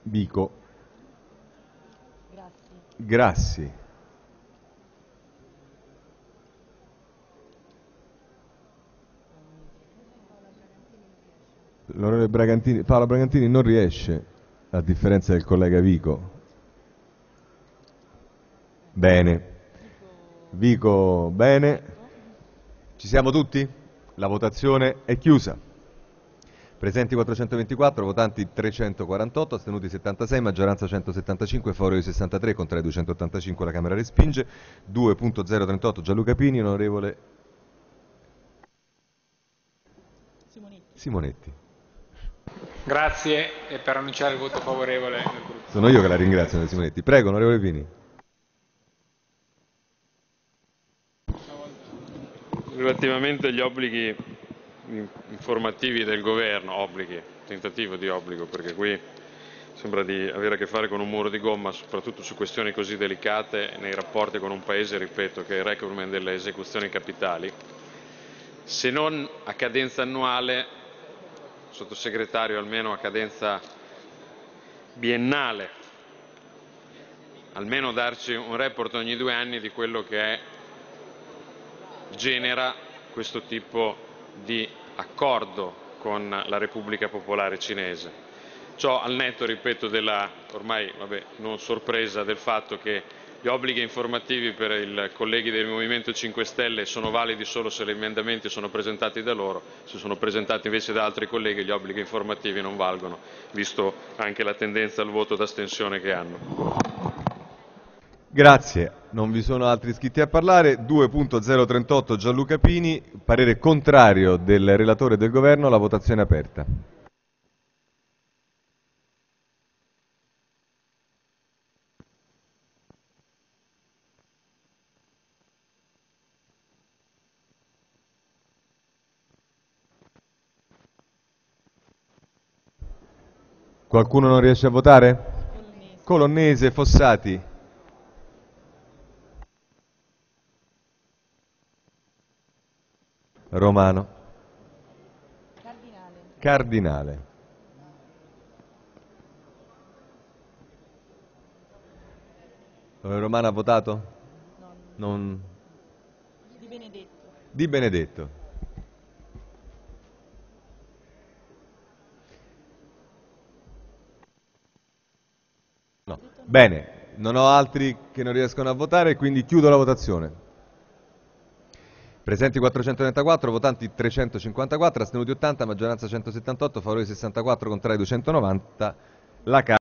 Vico. Grazie. Grassi. L'onorevole Paola Bragantini non riesce, a differenza del collega Vico. Bene. Vico, bene. Ci siamo tutti? La votazione è chiusa. Presenti 424, votanti 348, astenuti 76, maggioranza 175, favorevoli 63, contrari 285, la Camera respinge. 2.038 Gianluca Pini, onorevole Simonetti. Grazie, e per annunciare il voto favorevole del gruppo. Sono io che la ringrazio, onorevole Simonetti. Prego, onorevole Pini. Relativamente agli obblighi informativi del governo, tentativo di obbligo, perché qui sembra di avere a che fare con un muro di gomma, soprattutto su questioni così delicate nei rapporti con un paese, ripeto, che è il recordman delle esecuzioni capitali. Se non a cadenza annuale, sottosegretario, almeno a cadenza biennale, almeno darci un report ogni 2 anni di quello che genera questo tipo di accordo con la Repubblica Popolare Cinese. Ciò al netto, ripeto, della ormai non sorpresa del fatto che gli obblighi informativi per i colleghi del Movimento 5 Stelle sono validi solo se gli emendamenti sono presentati da loro, se sono presentati invece da altri colleghi gli obblighi informativi non valgono, visto anche la tendenza al voto d'astensione che hanno. Grazie, non vi sono altri iscritti a parlare. 2.038 Gianluca Pini, parere contrario del relatore e del governo, la votazione è aperta. Qualcuno non riesce a votare? Colonnese, Fossati. Romano. Cardinale. Romano ha votato? Non. Di Benedetto. Di Benedetto. No. Bene, non ho altri che non riescono a votare, quindi chiudo la votazione. Presenti 434, votanti 354, astenuti 80, maggioranza 178, favorevoli 64, contrari 290. La